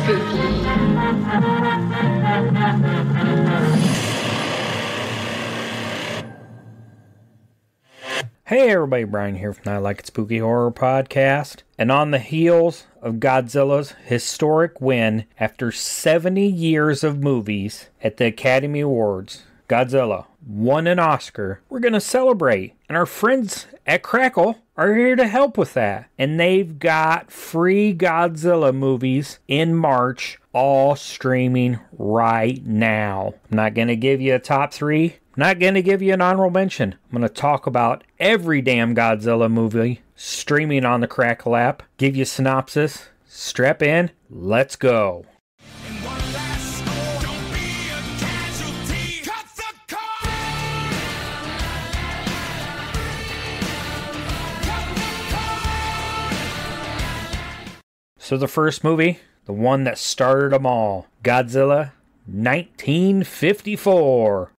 spooky. Hey everybody, Brian here from I Like It Spooky Horror Podcast. And on the heels of Godzilla's historic win after 70 years of movies at the Academy Awards, Godzilla won an Oscar. We're going to celebrate. And our friends at Crackle are here to help with that. And they've got free Godzilla movies in March, all streaming right now. I'm not going to give you a top three. Not going to give you an honorable mention. I'm going to talk about every damn Godzilla movie streaming on the Crackle app. Give you a synopsis. Strap in. Let's go. So the first movie, the one that started them all, Godzilla 1954.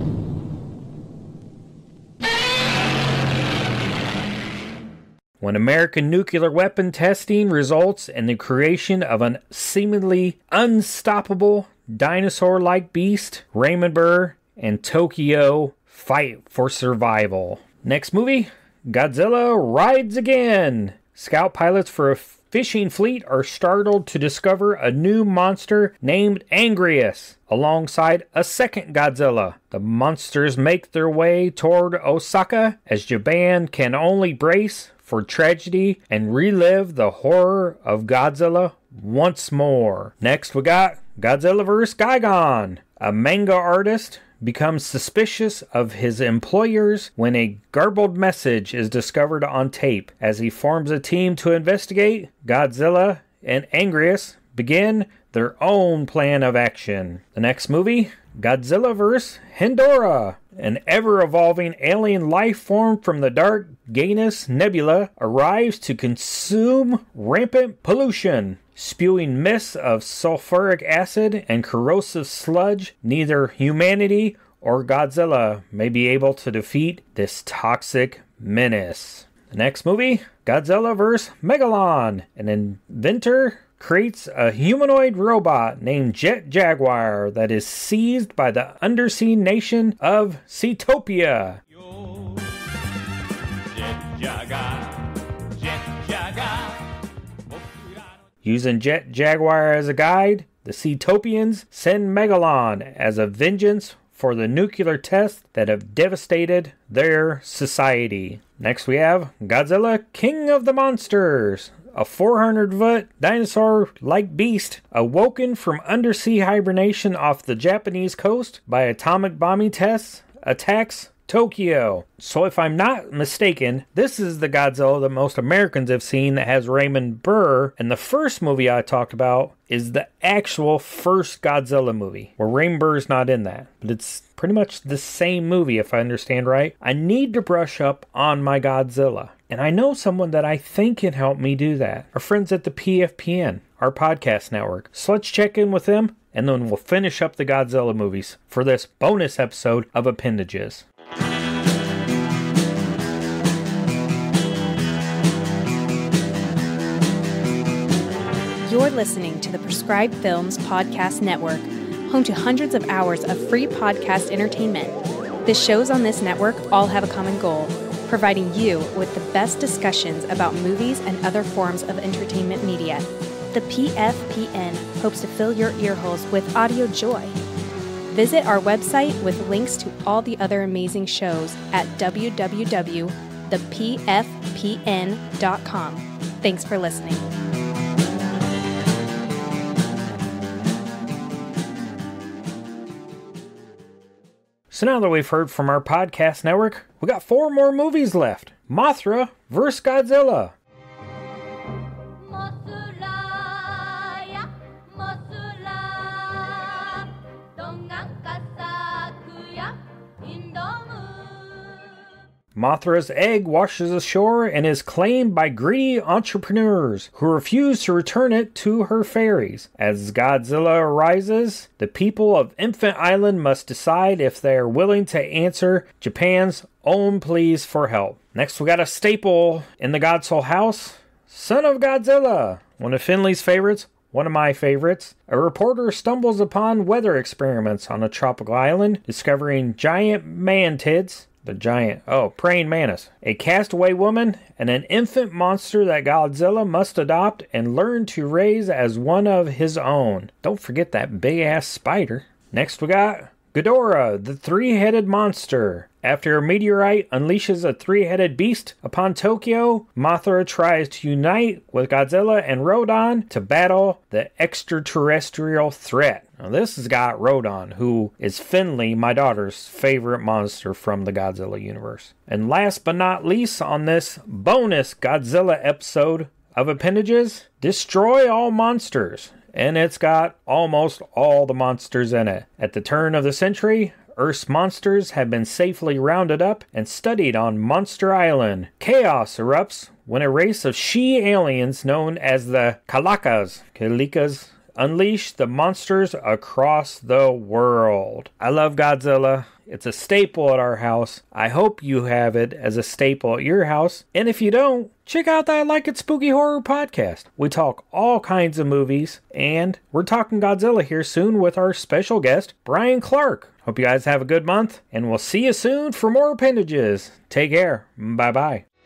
When American nuclear weapon testing results in the creation of an seemingly unstoppable dinosaur-like beast, Raymond Burr and Tokyo fight for survival. Next movie, Godzilla Rides Again. Scout pilots for a fishing fleet are startled to discover a new monster named Angrius alongside a second Godzilla. The monsters make their way toward Osaka as Japan can only brace for tragedy and relive the horror of Godzilla once more. Next we got Godzilla vs. Gigan. A manga artist becomes suspicious of his employers when a garbled message is discovered on tape. As he forms a team to investigate, Godzilla and Angrius begin their own plan of action. The next movie, Godzilla vs. Hendora. An ever-evolving alien life form from the dark Gainus Nebula arrives to consume rampant pollution. Spewing mists of sulfuric acid and corrosive sludge, neither humanity or Godzilla may be able to defeat this toxic menace. The next movie, Godzilla vs. Megalon. An inventor creates a humanoid robot named Jet Jaguar that is seized by the undersea nation of Seatopia. Using Jet Jaguar as a guide, the Seatopians send Megalon as a vengeance for the nuclear tests that have devastated their society. Next we have Godzilla King of the Monsters. A 400-foot dinosaur-like beast awoken from undersea hibernation off the Japanese coast by atomic bombing tests attacks Tokyo. So if I'm not mistaken, this is the Godzilla that most Americans have seen that has Raymond Burr, and the first movie I talked about is the actual first Godzilla movie, where Raymond Burr's not in that. But it's pretty much the same movie if I understand right. I need to brush up on my Godzilla. And I know someone that I think can help me do that. Our friends at the PFPN, our podcast network. So let's check in with them, and then we'll finish up the Godzilla movies for this bonus episode of Appendages. You're listening to the Prescribed Films Podcast Network, home to hundreds of hours of free podcast entertainment. The shows on this network all have a common goal: providing you with the best discussions about movies and other forms of entertainment media. The PFPN hopes to fill your earholes with audio joy. Visit our website with links to all the other amazing shows at www.thepfpn.com. Thanks for listening. So now that we've heard from our podcast network, we got 4 more movies left. Mothra vs. Godzilla. Mothra's egg washes ashore and is claimed by greedy entrepreneurs who refuse to return it to her fairies. As Godzilla arises, the people of Infant Island must decide if they are willing to answer Japan's own pleas for help. Next, we got a staple in the Godzilla house, Son of Godzilla. One of Finley's favorites, one of my favorites. A reporter stumbles upon weather experiments on a tropical island, discovering giant mantids. Praying mantis. A castaway woman and an infant monster that Godzilla must adopt and learn to raise as one of his own. Don't forget that big-ass spider. Next we got Ghidorah, the three-headed monster. After a meteorite unleashes a three-headed beast upon Tokyo, Mothra tries to unite with Godzilla and Rodan to battle the extraterrestrial threat. Now this has got Rodan, who is Finley, my daughter's favorite monster from the Godzilla universe. And last but not least on this bonus Godzilla episode of Appendages, Destroy All Monsters. And it's got almost all the monsters in it. At the turn of the century, Earth's monsters have been safely rounded up and studied on Monster Island. Chaos erupts when a race of she-aliens known as the Kalikas unleash the monsters across the world. I love Godzilla. It's a staple at our house. I hope you have it as a staple at your house. And if you don't, check out that Like It Spooky Horror podcast. We talk all kinds of movies, and we're talking Godzilla here soon with our special guest, Brian Clark. Hope you guys have a good month, and we'll see you soon for more Appendages. Take care. Bye-bye.